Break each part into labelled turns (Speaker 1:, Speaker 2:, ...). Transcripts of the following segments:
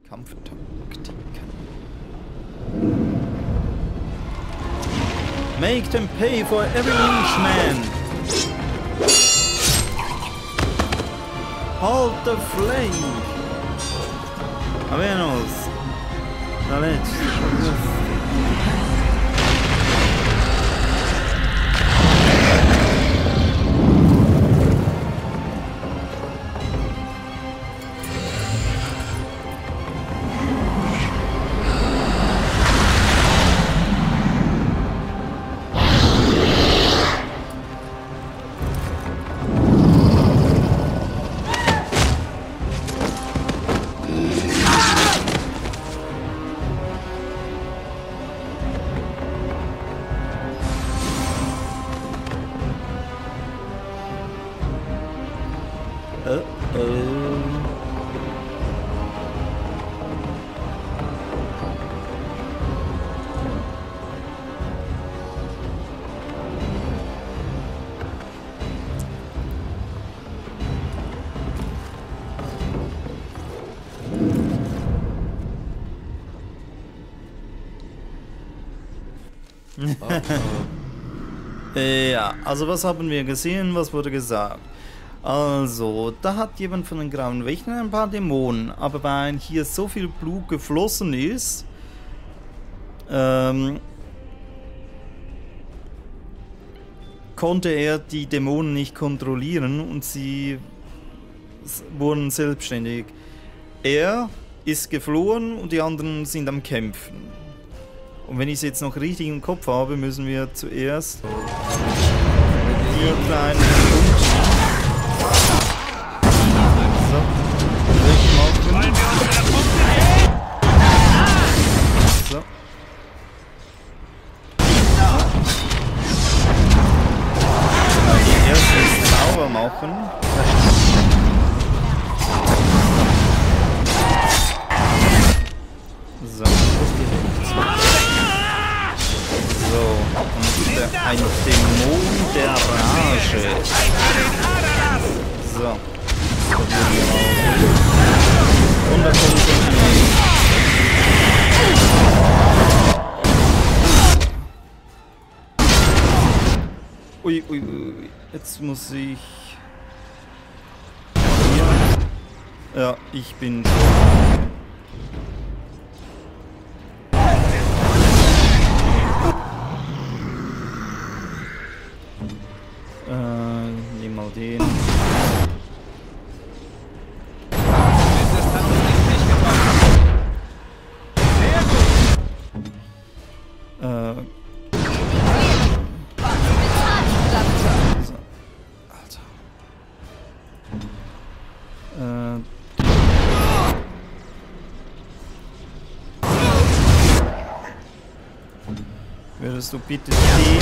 Speaker 1: Kampftaktiken. Make them pay for every inch, man! Halt the flame! Avenos! Daleč! Ja, also was haben wir gesehen, was wurde gesagt? Also, da hat jemand von den Grauen Wächtern ein paar Dämonen, aber weil hier so viel Blut geflossen ist, konnte er die Dämonen nicht kontrollieren und sie wurden selbstständig. Er ist geflohen und die anderen sind am Kämpfen. Und wenn ich es jetzt noch richtig im Kopf habe, müssen wir zuerst die kleinen so. Die erste Zauber machen. So. So, und ein Dämon der Rage. So. Und da kommt schon Ui, ui, ui. Jetzt muss ich... Ja, ich bin... Nehmen mal den. Würdest du bitte die...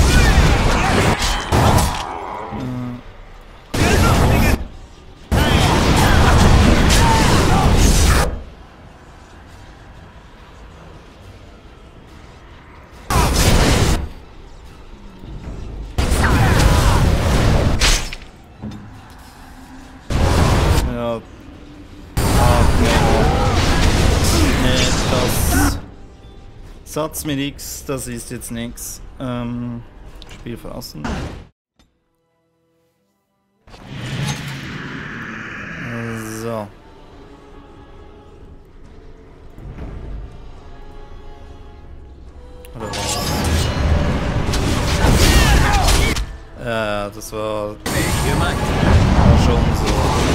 Speaker 1: Ja. Das sagt mir nichts, das ist jetzt nichts. Spiel verlassen. So. Ja, das war schon so.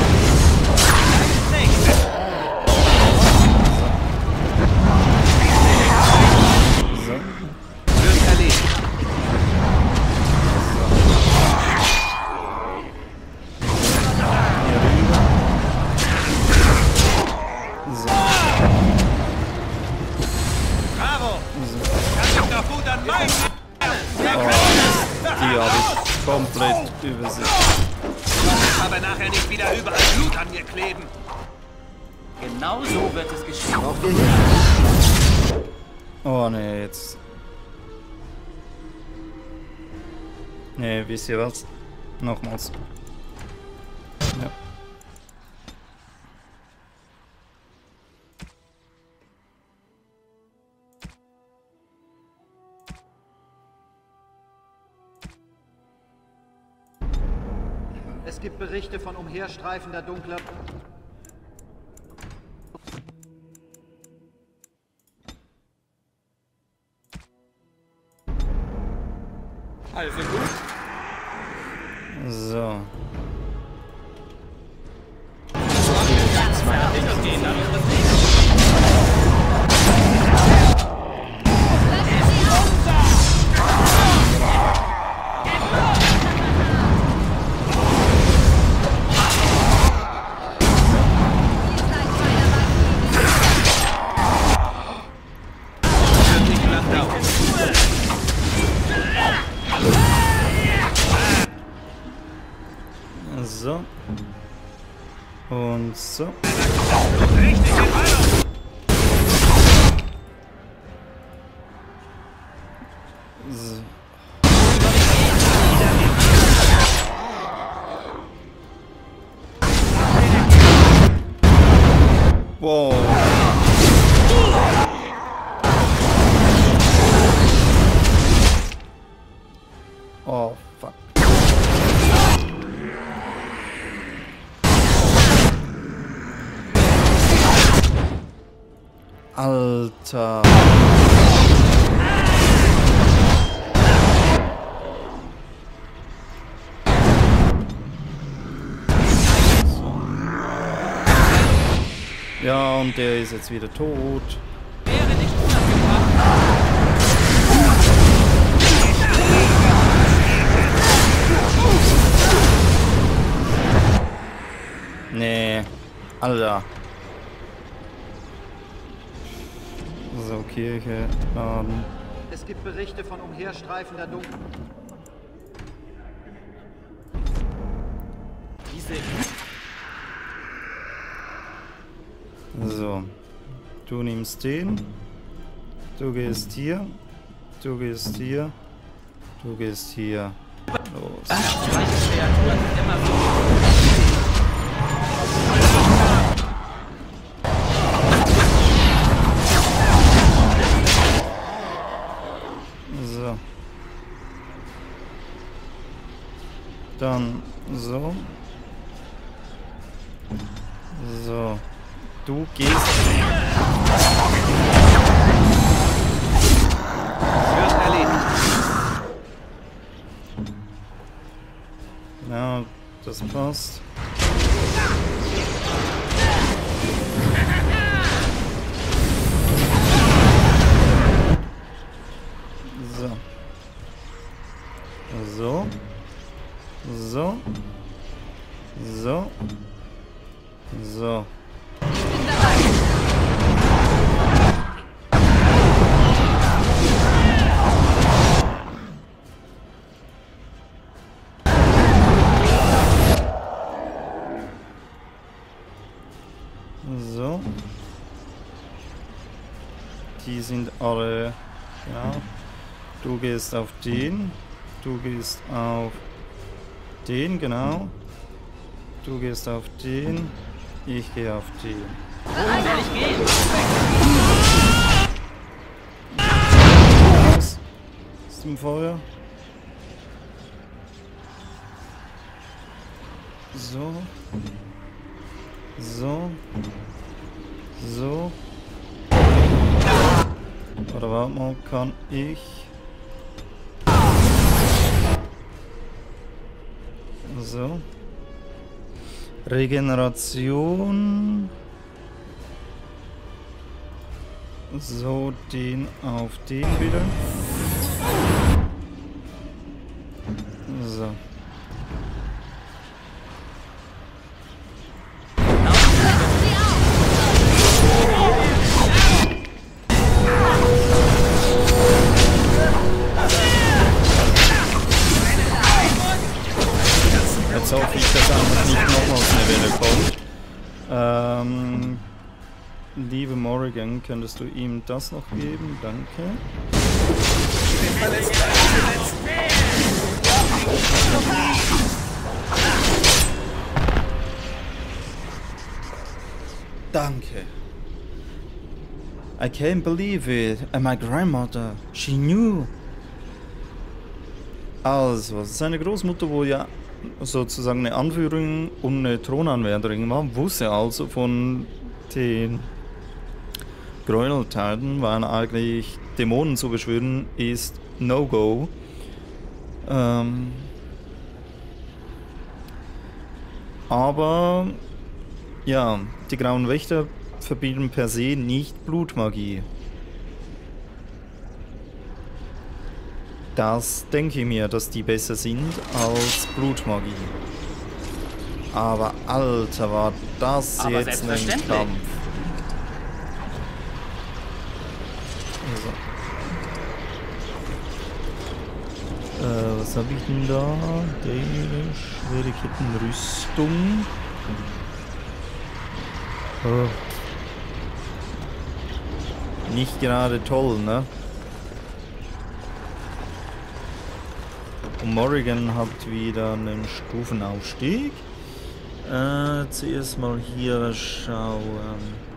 Speaker 1: Die habe ich komplett übersehen.
Speaker 2: Aber nachher nicht wieder überall Blut an mir kleben.
Speaker 3: Genau so wird es geschehen.
Speaker 1: Oh ne, jetzt. Ne, wisst ihr was? Nochmals. Ja.
Speaker 4: Es gibt Berichte von umherstreifender dunkler...
Speaker 2: Also gut.
Speaker 1: So. So. Und so. So. Wow. Oh, fuck. Alter. Ja, und der ist jetzt wieder tot.
Speaker 3: Wäre nicht unabgebracht.
Speaker 1: Nee. Alter. So, Kirche, Laden.
Speaker 4: Es gibt Berichte von umherstreifender Dunkel...
Speaker 3: Diese...
Speaker 1: So. Du nimmst den. Du gehst hier. Du gehst hier. Du gehst hier. Los.
Speaker 3: Manche Kreaturen sind immer so...
Speaker 1: So. Dann so. So. Du gehst.
Speaker 2: Wird erledigt.
Speaker 1: Ja, das passt. So. So. So. So. So. So. Die sind alle, ja. Du gehst auf den. Du gehst auf den, genau. Du gehst auf den. Ich gehe auf den.
Speaker 3: Wohin soll ich gehen?
Speaker 1: Raus aus dem Feuer. So. So. So. Oder warte mal, kann ich... So. Regeneration. So, den auf den wieder. So. Jetzt hoffe ich, dass einfach nicht nochmals eine Welle kommt. Liebe Morrigan, könntest du ihm das noch geben? Danke. Danke. I can't believe it. And my grandmother, she knew. Also, seine Großmutter wohl ja sozusagen eine Anführung und eine Thronanwärterin war, wusste also von den Gräueltaten, weil eigentlich Dämonen zu beschwören ist No-Go. Aber ja, die Grauen Wächter verbieten per se nicht Blutmagie. Das denke ich mir, dass die besser sind als Blutmagie. Aber Alter, war das
Speaker 3: Aber
Speaker 1: jetzt ein
Speaker 3: selbstverständlich.
Speaker 1: Kampf. Also. Was habe ich denn da? Schwierigkeitenrüstung. Oh. Nicht gerade toll, ne? Und Morrigan hat wieder einen Stufenaufstieg. Zuerst mal hier schauen.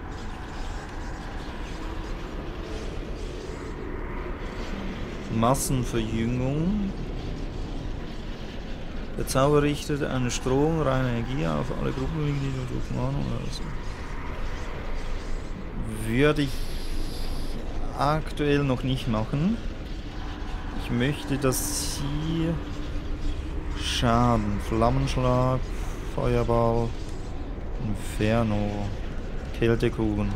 Speaker 1: Massenverjüngung. Der Zauber richtet eine Strom, reine Energie auf alle Gruppenmitglieder durch Mahnung oder so. Würde ich aktuell noch nicht machen. Ich möchte, dass sie Schaden, Flammenschlag, Feuerball, Inferno, Kältekuchen.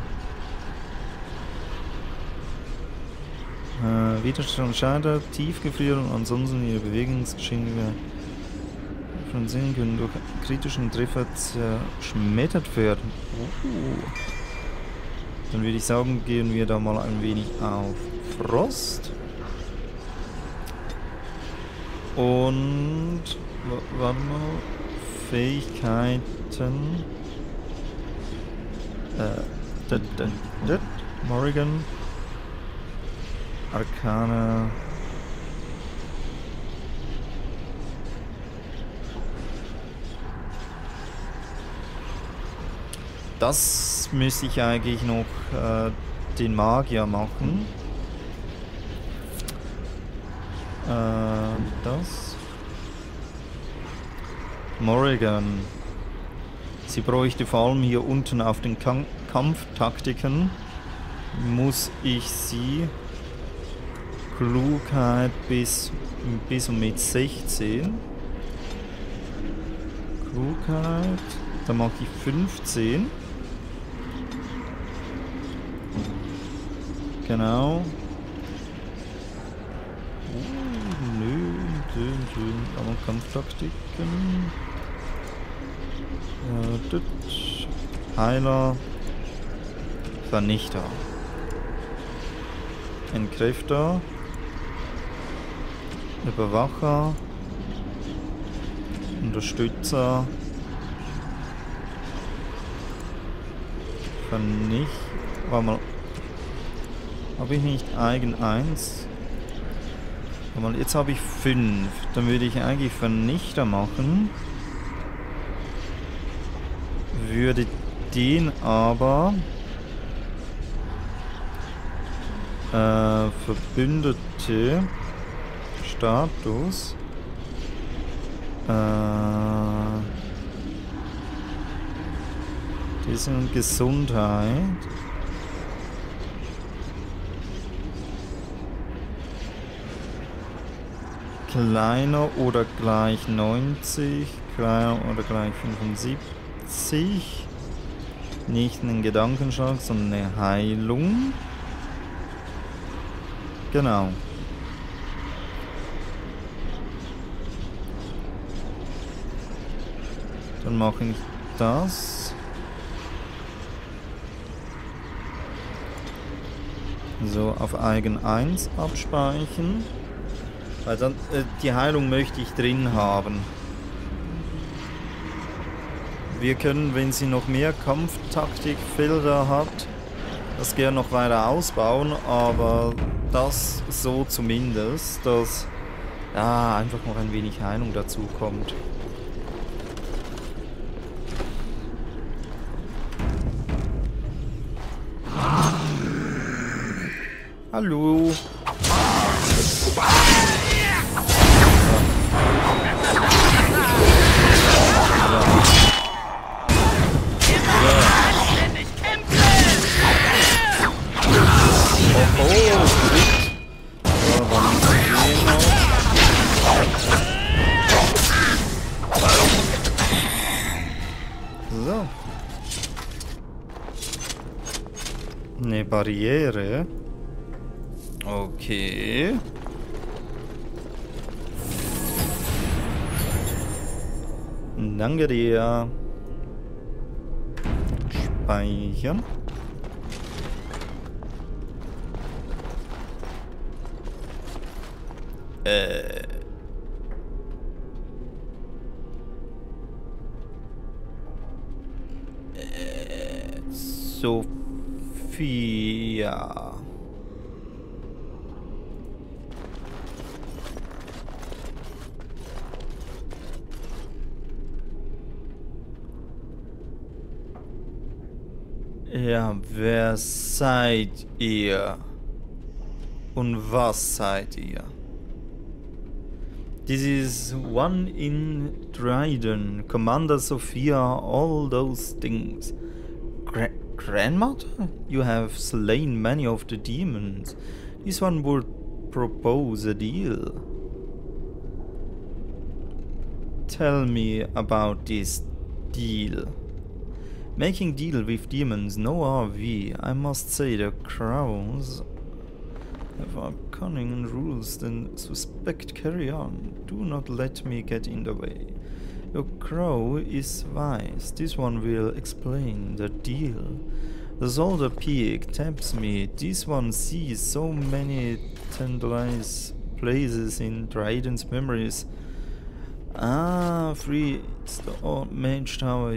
Speaker 1: Widerstand scheitert, Tiefgefrieren und ansonsten ihre Bewegungsgeschwindigkeit von Sinnen können durch kritischen Treffer zerschmettert werden. Dann würde ich sagen, gehen wir da mal ein wenig auf Frost. Und warte mal, Fähigkeiten. Morrigan. Arcana. Das müsste ich eigentlich noch den Magier machen. Das. Morrigan. Sie bräuchte vor allem hier unten auf den Kampftaktiken. Muss ich sie Klugheit bis und mit 16. Klugheit. Da mache ich 15. Genau. Schön. Aber Kampftaktiken. Heiler. Vernichter. Entkräfter. Überwacher. Unterstützer. War mal. Habe ich nicht eigen 1? Mal, jetzt habe ich 5. Dann würde ich eigentlich Vernichter machen. Würde den aber Verbündete Status die sind Gesundheit. Kleiner oder gleich 90, kleiner oder gleich 75. Nicht einen Gedankenschlag, sondern eine Heilung. Genau. Dann mache ich das. So, auf eigen 1 abspeichern. Weil dann, die Heilung möchte ich drin haben. Wir können, wenn sie noch mehr Kampftaktikfelder hat, das gerne noch weiter ausbauen, aber das so zumindest, dass ja, einfach noch ein wenig Heilung dazu kommt. Hallo. Oh, gut. So, dann gehen noch. So. Eine Barriere. Okay. Danke dir. Speichern. Sophia. Ja, wer seid ihr? Und was seid ihr? This is one in Dryden, Commander Sophia, all those things. Grandmother? You have slain many of the demons. This one would propose a deal. Tell me about this deal. Making deal with demons, no RV. I must say the crows have more cunning rules than suspect. Carry on. Do not let me get in the way. Your crow is wise. This one will explain the deal. The soldier pig taps me. This one sees so many tantalized places in Dryden's memories. Ah, free. It's the old mage tower.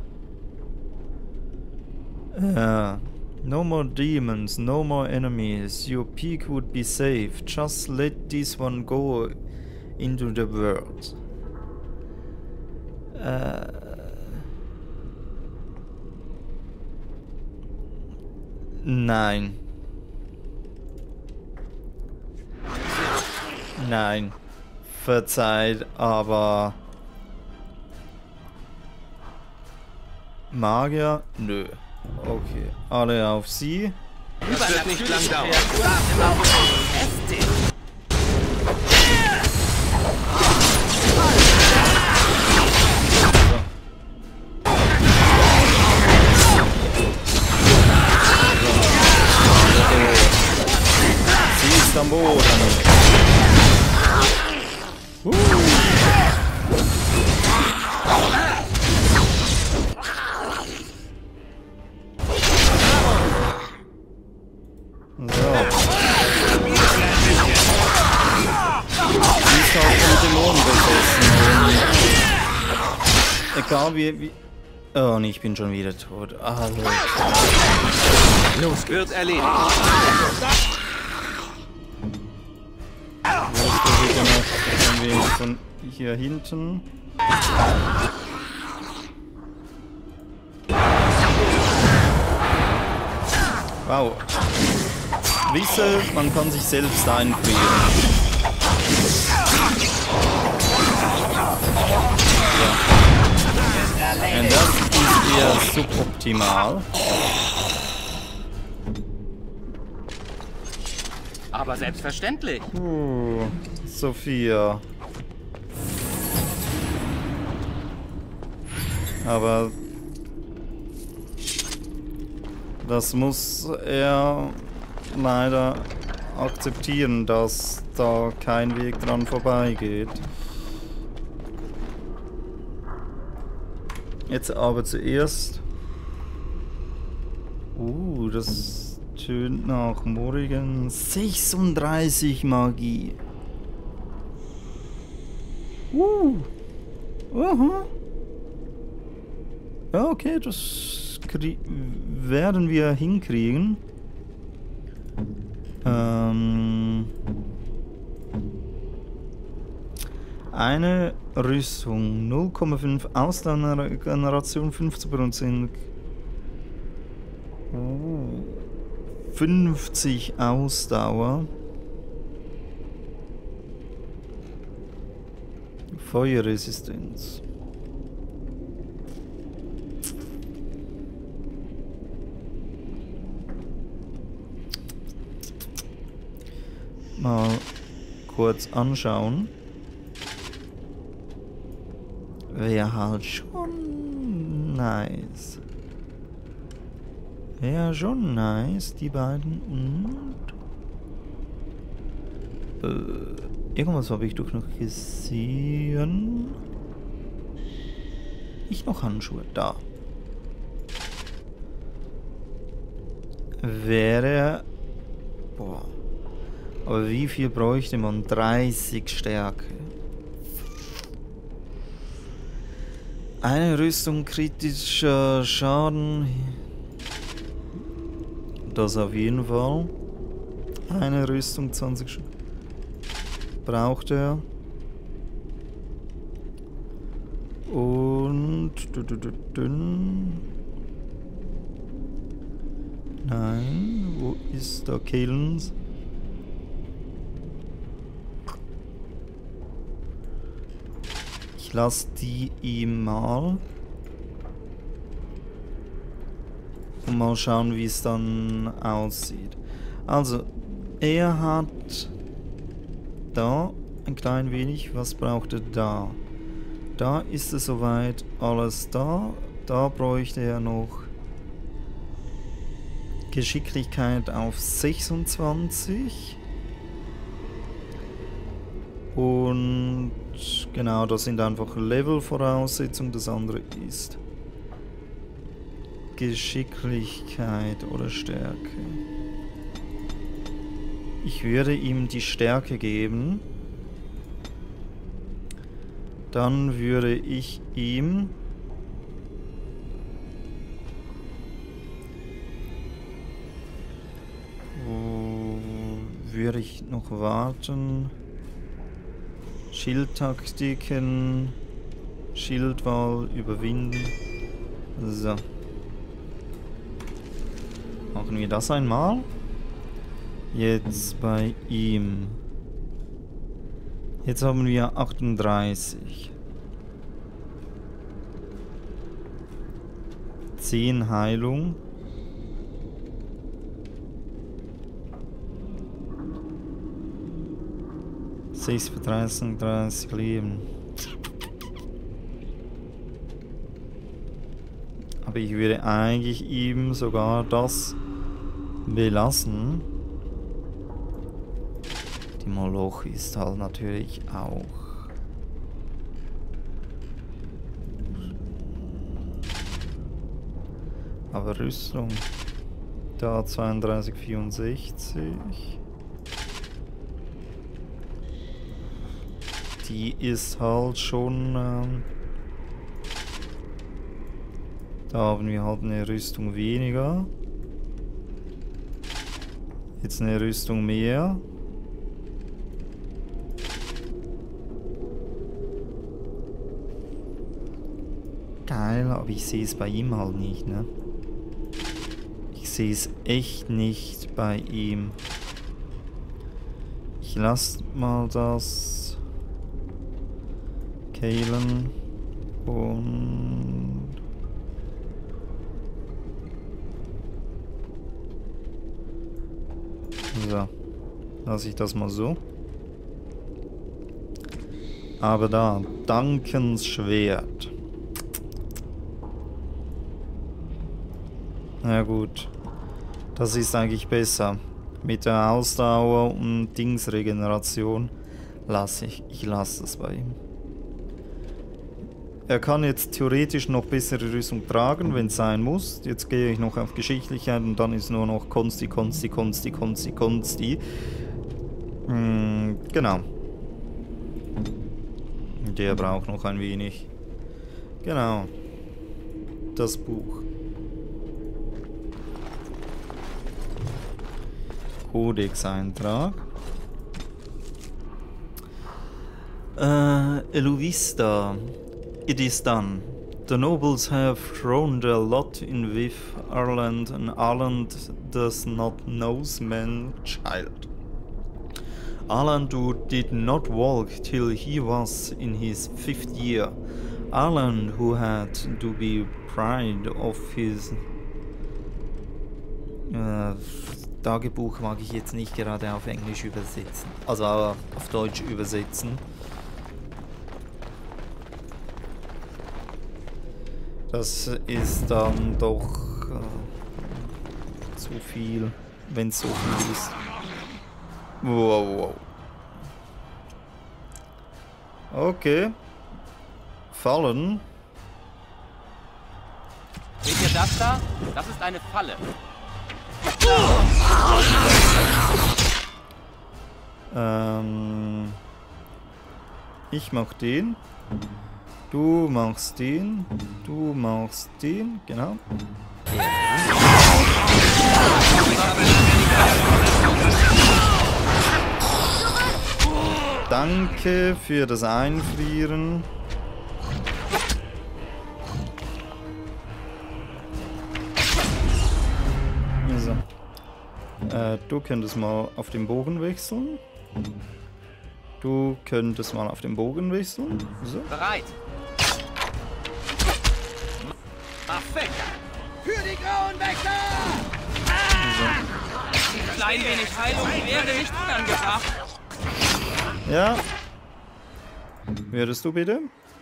Speaker 1: No more demons, no more enemies. Your peak would be safe. Just let this one go into the world. Nein. Nein. Verzeiht, aber... Magier? Nö. Okay, alle auf sie.
Speaker 2: Das wird nicht lang dauern.
Speaker 1: Sie ist am Boden. Egal wie... Oh, und ich bin schon wieder tot. Ah, Leute.
Speaker 2: Los, wird erledigt.
Speaker 1: Jetzt wieder noch von hier hinten. Wow. Wisse, man kann sich selbst einfrieren. Und das ist eher suboptimal.
Speaker 3: Aber selbstverständlich.
Speaker 1: Sophia. Aber das muss er leider akzeptieren, dass da kein Weg dran vorbeigeht. Jetzt aber zuerst... das tönt nach Morrigan 36 Magie. Aha. Ja, okay, das werden wir hinkriegen. Eine Rüstung, 0,5 Ausdauergeneration, 15%. 50 Ausdauer. Feuerresistenz. mal kurz anschauen. Wäre halt schon nice. Wäre schon nice, die beiden. Und irgendwas habe ich doch noch gesehen. Nicht noch Handschuhe, da. Wäre... Boah. Aber wie viel bräuchte man? 30 Stärke. Eine Rüstung, kritischer Schaden. Das auf jeden Fall. Eine Rüstung, 20 Stück. Braucht er. Und... Nein, wo ist der Killens? Ich lasse die ihm mal. Und mal schauen, wie es dann aussieht. Also, er hat da ein klein wenig. Was braucht er da? Da ist es soweit alles da. Da bräuchte er noch Geschicklichkeit auf 26. Und genau, das sind einfach Level-Voraussetzungen. Das andere ist Geschicklichkeit oder Stärke. Ich würde ihm die Stärke geben. Dann würde ich ihm würde ich noch warten. Schildtaktiken, Schildwall überwinden. So. Machen wir das einmal. Jetzt bei ihm. Jetzt haben wir 38. 10 Heilung. 6 für 30 Leben. Aber ich würde eigentlich ihm sogar das belassen. Die Moloch ist halt natürlich auch. Aber Rüstung. Da 32, 64. Die ist halt schon... da haben wir halt eine Rüstung weniger. Jetzt eine Rüstung mehr. Geil, aber ich sehe es bei ihm halt nicht, ne? Ich sehe es echt nicht bei ihm. Ich lasse mal das... Keilen und so, lasse ich das mal so. Aber da, Duncans Schwert. Na gut, das ist eigentlich besser. Mit der Ausdauer und Dingsregeneration lasse ich lasse das bei ihm. Er kann jetzt theoretisch noch bessere Rüstung tragen, wenn es sein muss. Jetzt gehe ich noch auf Geschicklichkeit und dann ist nur noch Konsti. Genau. Der braucht noch ein wenig. Genau. Das Buch. Codex-Eintrag. Elovista. It is done. The nobles have thrown their lot in with Ireland, and Ireland does not know man-child. Ireland did not walk till he was in his 5th year. Ireland, who had to be proud of his Tagebuch mag ich jetzt nicht gerade auf Englisch übersetzen. Also auf Deutsch übersetzen. Das ist dann doch zu viel, wenn es so viel ist. Wow, wow. Okay. Fallen.
Speaker 3: Seht ihr das da? Das ist eine Falle.
Speaker 1: Ich mach den. Du machst den. Du machst den. Genau. Danke für das Einfrieren. So. Du könntest mal auf den Bogen wechseln. Du könntest mal auf den Bogen wechseln. So.
Speaker 3: Bereit.
Speaker 2: Perfekt. Für die grauen Wächter!
Speaker 3: Klein wenig Heilung wäre nicht unangebracht.
Speaker 1: Ja. Würdest du bitte?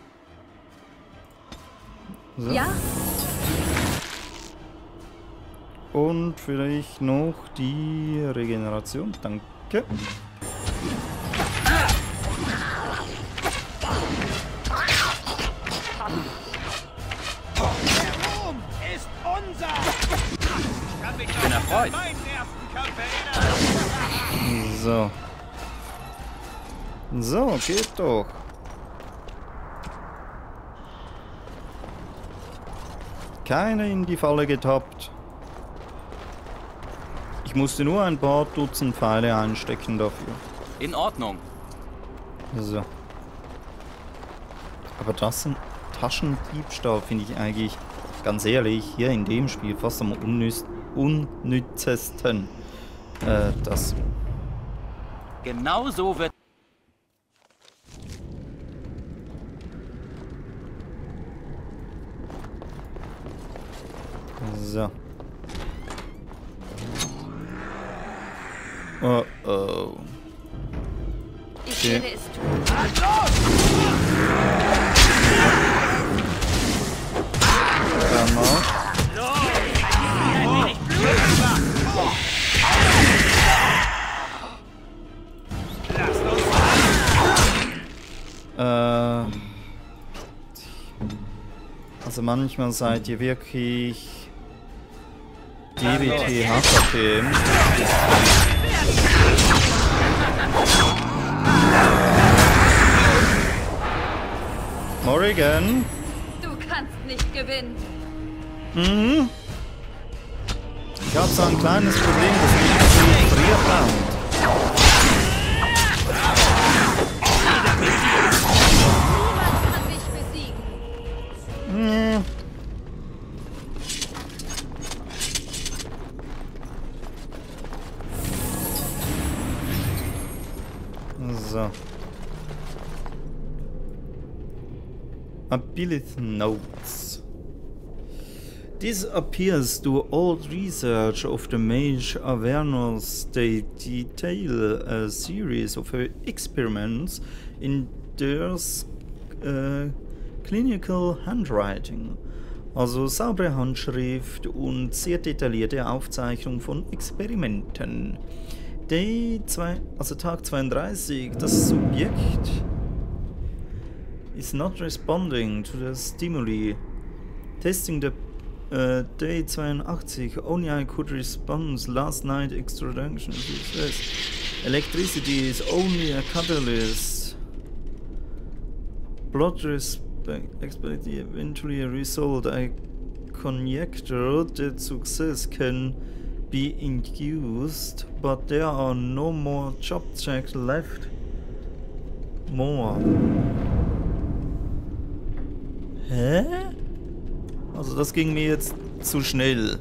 Speaker 1: So.
Speaker 5: Ja?
Speaker 1: Und vielleicht noch die Regeneration. Danke.
Speaker 2: Ist unser! Ich kann mich
Speaker 3: Bin erfreut.
Speaker 2: an meinen ersten Kampf erinnern.
Speaker 1: So. So, geht doch. Keine in die Falle getappt. Ich musste nur ein paar Dutzend Pfeile einstecken dafür.
Speaker 3: In Ordnung.
Speaker 1: So. Aber das sind Taschendiebstahl, finde ich eigentlich, ganz ehrlich, hier in dem Spiel fast am unnützesten. Das.
Speaker 3: Genau so wird...
Speaker 1: So. Oh oh.
Speaker 5: Ich
Speaker 1: Okay.
Speaker 5: werde es tun.
Speaker 1: Dann mal. Also manchmal seid ihr wirklich DBT HKP. Morrigan.
Speaker 5: Du kannst nicht gewinnen.
Speaker 1: Mhm. Ich habe so ein kleines Problem, das mich frustriert hat.
Speaker 5: Niemand kann dich besiegen.
Speaker 1: Mhm. So. Ability notes. This appears to old research of the Mage Awareness. They detail a series of experiments in their clinical handwriting. Also saubere Handschrift und sehr detaillierte Aufzeichnung von Experimenten. Tag 32, das Subjekt is not responding to the stimuli. Testing the Day 82, only I could respond last night extraction success. Electricity is only a catalyst. Blood expected eventually result. I conjecture that success can be induced, but there are no more job checks left. More. Hä? Also das ging mir jetzt zu schnell.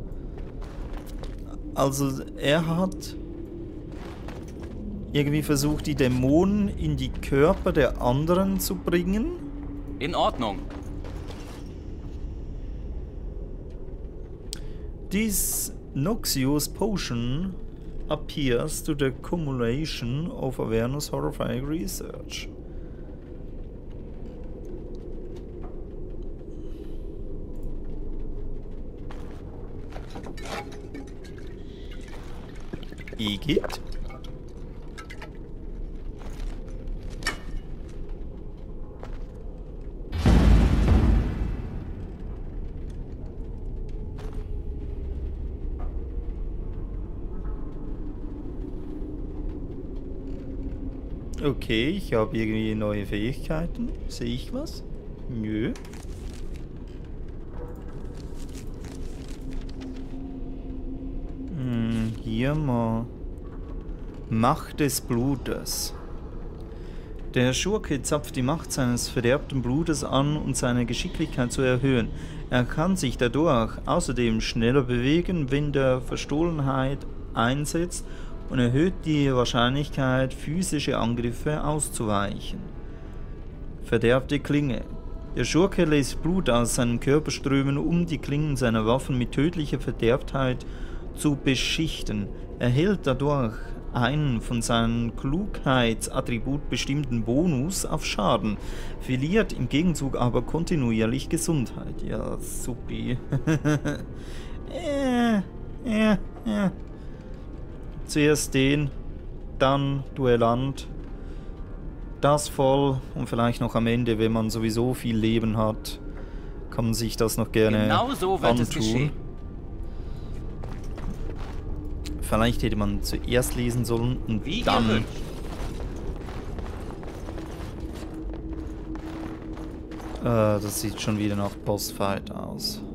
Speaker 1: Also er hat irgendwie versucht, die Dämonen in die Körper der anderen zu bringen.
Speaker 3: In Ordnung.
Speaker 1: This Noxious potion appears to the accumulation of awareness horrifying research. Igitt. Okay, ich habe irgendwie neue Fähigkeiten. Sehe ich was? Nö. Hier mal. Macht des Blutes. Der Schurke zapft die Macht seines verderbten Blutes an, um seine Geschicklichkeit zu erhöhen. Er kann sich dadurch außerdem schneller bewegen, wenn der Verstohlenheit einsetzt, und erhöht die Wahrscheinlichkeit, physische Angriffe auszuweichen. Verderbte Klinge. Der Schurke lässt Blut aus seinem Körper strömen, um die Klingen seiner Waffen mit tödlicher Verderbtheit zu beschichten. Er erhält dadurch einen von seinem Klugheitsattribut bestimmten Bonus auf Schaden, verliert im Gegenzug aber kontinuierlich Gesundheit. Ja, supi. Zuerst den, dann Duellant, das voll und vielleicht noch am Ende, wenn man sowieso viel Leben hat, kann man sich das noch gerne
Speaker 3: Genau so wird es
Speaker 1: antun.
Speaker 3: geschehen.
Speaker 1: Vielleicht hätte man zuerst lesen sollen und
Speaker 3: Wie
Speaker 1: dann...
Speaker 3: gewünscht.
Speaker 1: Das sieht schon wieder nach Bossfight aus.